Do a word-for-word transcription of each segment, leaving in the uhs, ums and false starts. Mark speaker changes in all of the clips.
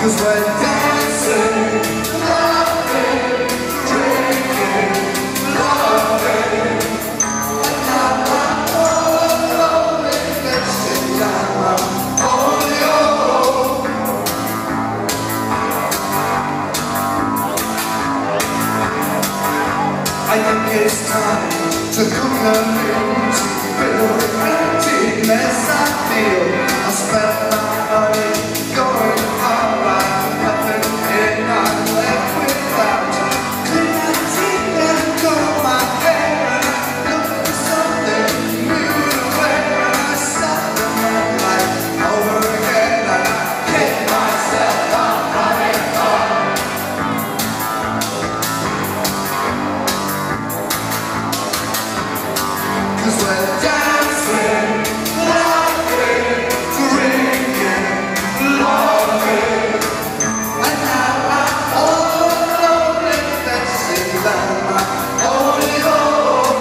Speaker 1: 'cause we're dancing, laughing, drinking, loving. And now I'm all alone in Bedsitter, I'm on your own. I think it's time to cook a meal to fill the emptiness I feel. I spent my money going out, I'm nothing in, I'm left without. Clean my teeth and comb my hair, and I look for something new to wear. And I start the moonlight over again, and I kick myself, I'm running home. 'Cause we're dancing, laughing, drinking, loving. And now I'm all alone in Bedsitter, I'm only home.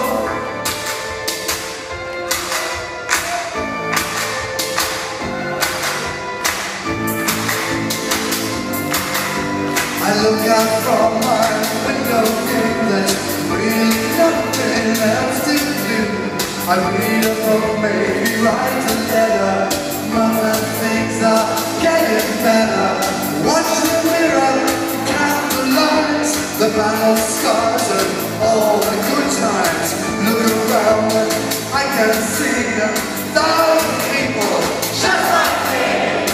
Speaker 1: I look out from my window, think there's really nothing else to do. I read a book, maybe write a letter. Mother, things are getting better. Watch the mirror, count the lights, the battle scars and all the good times. Look around and I can see a thousand people just like me.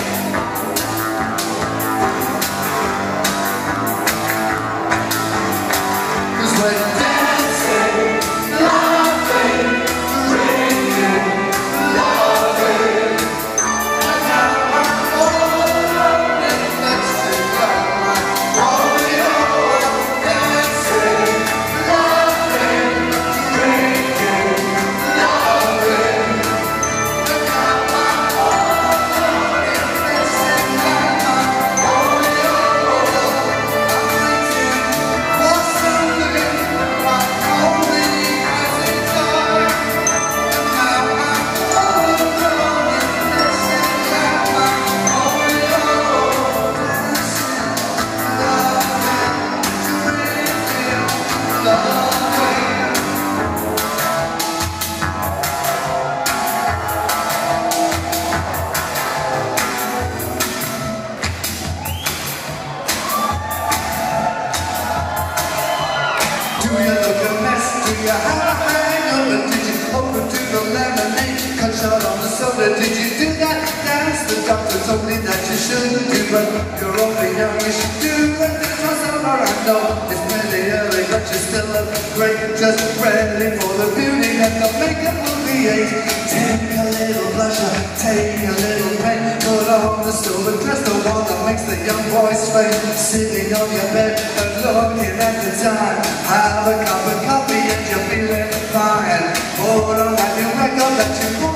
Speaker 1: 'Cause we're dancing, laughing, drinking, loving. And now I'm all alone in Bedsitter, I'm only home. Dancing, laughing, drinking, loving. And now I'm all alone in Bedsitter, I'm only home. I'm waiting for something, my only passing time. And now I'm all alone in Bedsitter, I'm only home. Dancing, laughing, drinking, loving. Do you look a mess? Do you have a hangover? Did you open to the lemonade? Cut short on the soda? Did you do that dance the doctor told me that you shouldn't do? But you're only young, you should do it. This was summer, I know it's pretty early, but you still look great. Just ready for the beauty and the makeup will be eight. Take a little blusher, take a little paint, put on the silver dress, the one that makes the young boys faint. Sitting on your bed and looking at the time. Have a cup of coffee and you're feeling fine. Put on that new record that you